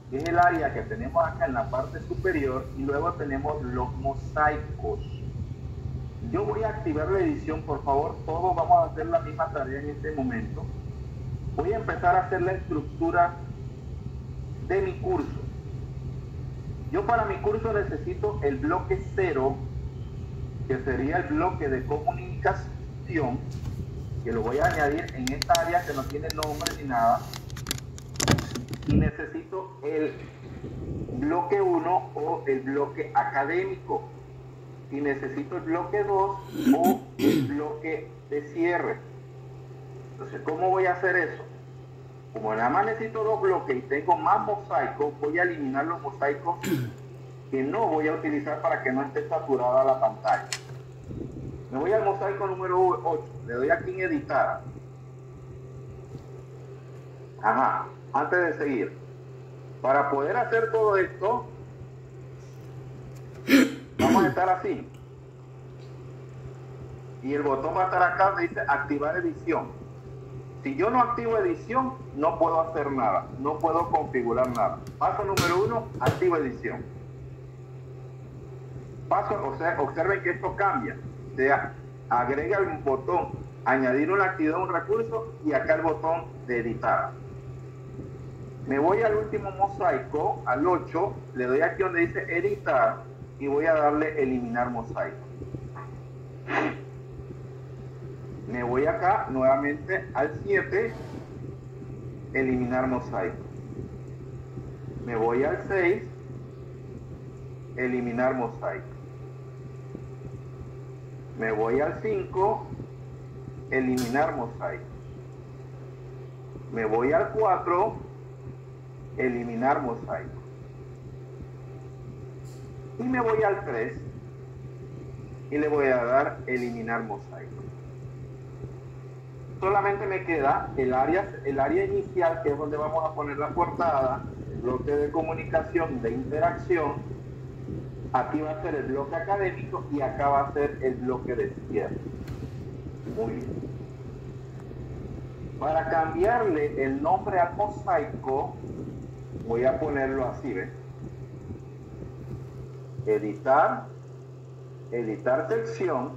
que es el área que tenemos acá en la parte superior, y luego tenemos los mosaicos. Yo voy a activar la edición, por favor, todos vamos a hacer la misma tarea en este momento. Voy a empezar a hacer la estructura de mi curso. Yo para mi curso necesito el bloque 0, que sería el bloque de comunicación, que lo voy a añadir en esta área que no tiene nombre ni nada. Y necesito el bloque 1 o el bloque académico. Y necesito el bloque 2 o el bloque de cierre. Entonces, ¿cómo voy a hacer eso? Como nada más necesito 2 bloques y tengo más mosaicos, voy a eliminar los mosaicos que no voy a utilizar para que no esté saturada la pantalla. Me voy al mosaico número 8, le doy aquí en editar. Ajá, antes de seguir, para poder hacer todo esto, vamos a estar así. Y el botón va a estar acá donde dice activar edición. Si yo no activo edición, no puedo hacer nada, no puedo configurar nada. Paso número 1, activo edición. Paso, o sea, observen que esto cambia. Se agrega el botón añadir una actividad, un recurso, y acá el botón de editar. Me voy al último mosaico, al 8, le doy aquí donde dice editar y voy a darle eliminar mosaico. Me voy acá nuevamente al 7, eliminar mosaico. Me voy al 6, eliminar mosaico. Me voy al 5, eliminar mosaico. Me voy al 4, eliminar mosaico. Y me voy al 3 y le voy a dar eliminar mosaico. Solamente me queda el área inicial, que es donde vamos a poner la portada, el bloque de comunicación, de interacción. Aquí va a ser el bloque académico y acá va a ser el bloque de cierre. Muy bien. Para cambiarle el nombre al mosaico, voy a ponerlo así, ¿ves? Editar, editar sección,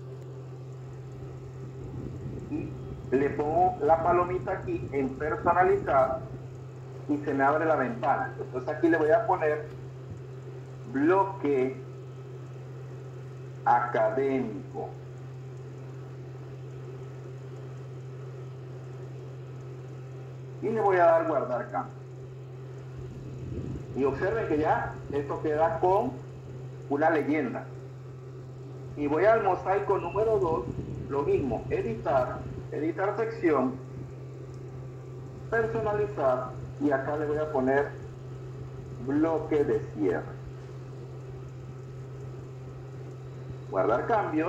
y le pongo la palomita aquí en personalizar y se me abre la ventana. Entonces aquí le voy a poner bloque académico. Y le voy a dar guardar cambio. Y observen que ya esto queda con una leyenda. Y voy al mosaico número 2, lo mismo, editar, editar sección, personalizar, y acá le voy a poner bloque de cierre. Guardar cambios.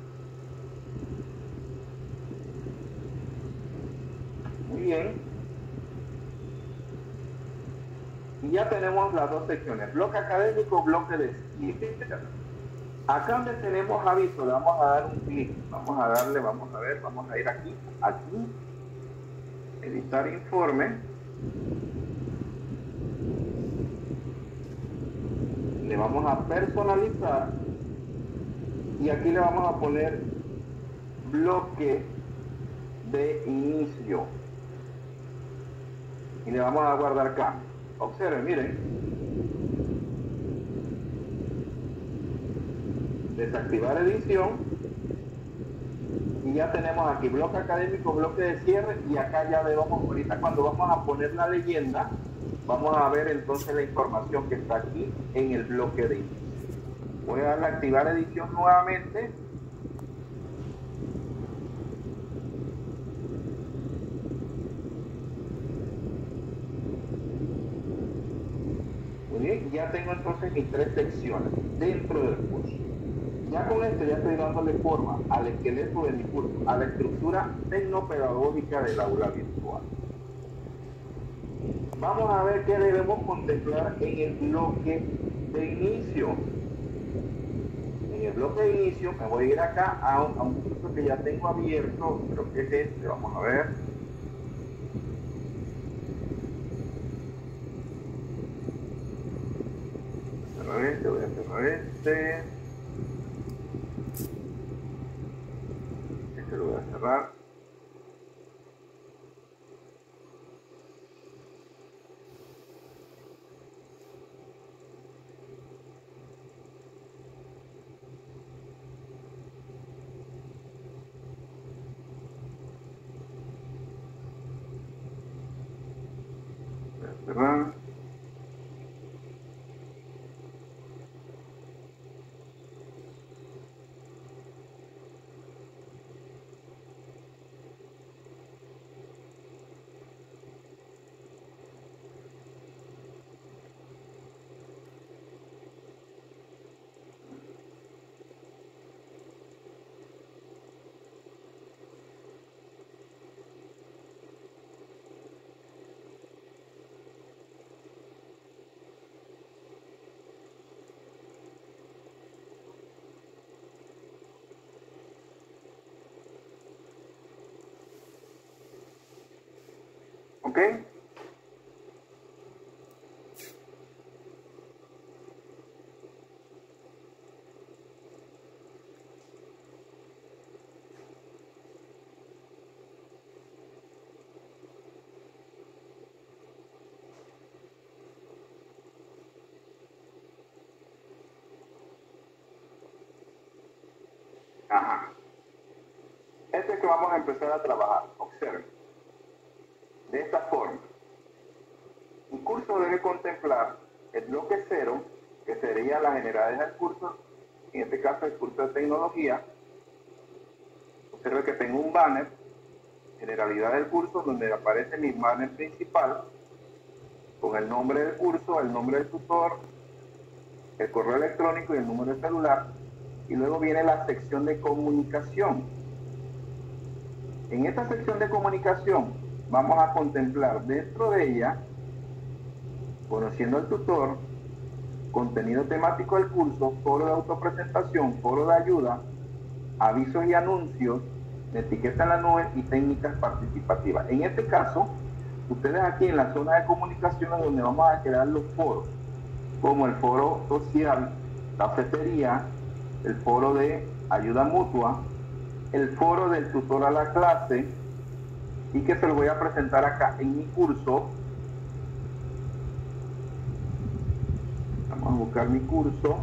Muy bien. Y ya tenemos las dos secciones, bloque académico, bloque de cierre. Acá donde tenemos aviso, le vamos a dar un clic. Vamos a darle, vamos a ver, vamos a ir aquí, editar informe. Le vamos a personalizar. Y aquí le vamos a poner bloque de inicio. Y le vamos a guardar cambio. Observen, miren. Desactivar edición. Y ya tenemos aquí bloque académico, bloque de cierre. Y acá ya vemos, ahorita cuando vamos a poner la leyenda, vamos a ver entonces la información que está aquí en el bloque de inicio. Voy a darle a activar edición nuevamente. Muy bien, ya tengo entonces mis 3 secciones dentro del curso. Ya con esto ya estoy dándole forma al esqueleto de mi curso, a la estructura tecnopedagógica del aula virtual. Vamos a ver qué debemos contemplar en el bloque de inicio. En el bloque de inicio me voy a ir acá a un curso que ya tengo abierto, creo que es este, vamos a ver. voy a cerrar este lo voy a cerrar. Voy a cerrar. ¿Ok? Ajá. Este es que vamos a empezar a trabajar. Observen. De esta forma. Un curso debe contemplar el bloque 0, que sería las generalidades del curso, en este caso el curso de tecnología. Observe que tengo un banner, generalidad del curso, donde aparece mi banner principal, con el nombre del curso, el nombre del tutor, el correo electrónico y el número de celular, y luego viene la sección de comunicación. En esta sección de comunicación vamos a contemplar dentro de ella, conociendo al tutor, contenido temático del curso, foro de autopresentación, foro de ayuda, avisos y anuncios, etiqueta en la nube y técnicas participativas. En este caso, ustedes aquí en la zona de comunicación es donde vamos a crear los foros, como el foro social, cafetería, el foro de ayuda mutua, el foro del tutor a la clase, y que se lo voy a presentar acá en mi curso. Vamos a buscar mi curso.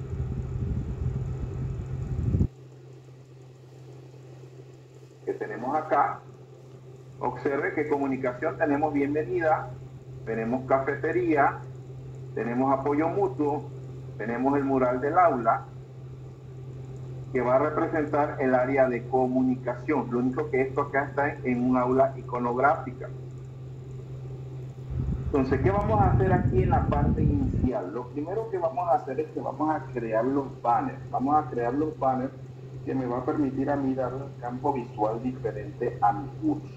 Que tenemos acá. Observe que comunicación tenemos bienvenida, tenemos cafetería, tenemos apoyo mutuo, tenemos el mural del aula, que va a representar el área de comunicación. Lo único que esto acá está en un aula iconográfica. Entonces, ¿qué vamos a hacer aquí en la parte inicial? Lo primero que vamos a hacer es que vamos a crear los banners. Vamos a crear los banners que me va a permitir a mí darle un campo visual diferente a mi curso.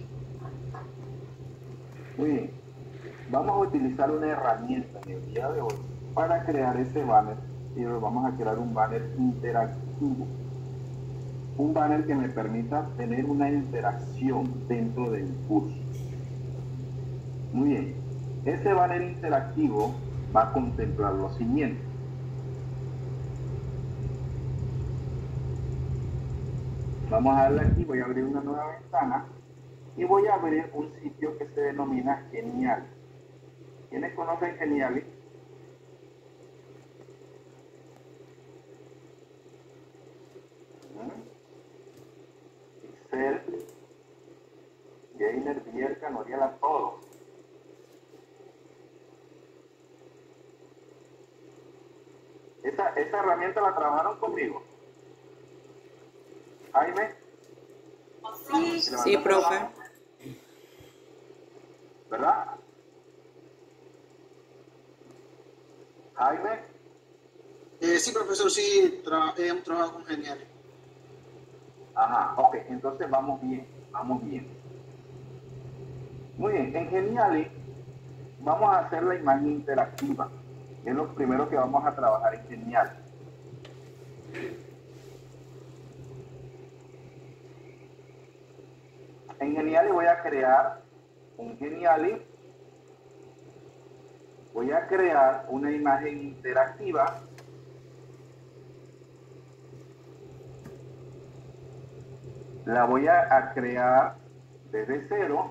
Muy bien. Vamos a utilizar una herramienta en el día de hoy para crear ese banner, y vamos a crear un banner interactivo. Un banner que me permita tener una interacción dentro del curso. Muy bien. Ese banner interactivo va a contemplar lo siguiente. Vamos a darle aquí, voy a abrir una nueva ventana y voy a abrir un sitio que se denomina Geniali. ¿Quiénes conocen Geniali? Excel, Gainer, Bierka, Noriela, todos. Esa herramienta la trabajaron conmigo. Jaime. Sí, profe. ¿Verdad? Jaime. Sí, profesor, sí, hemos trabajado con Geniali. Ajá, ok, entonces vamos bien, vamos bien. Muy bien, en Geniali vamos a hacer la imagen interactiva. Es lo primero que vamos a trabajar en Geniali. En Geniali voy a crear voy a crear una imagen interactiva la voy a crear desde cero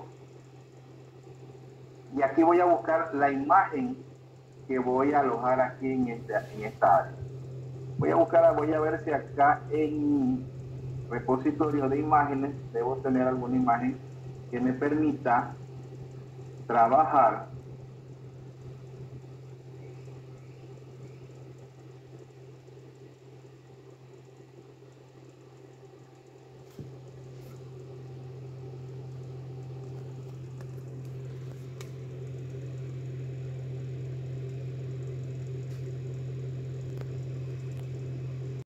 y aquí voy a buscar la imagen que voy a alojar aquí en esta área. Voy a ver si acá en repositorio de imágenes debo tener alguna imagen que me permita trabajar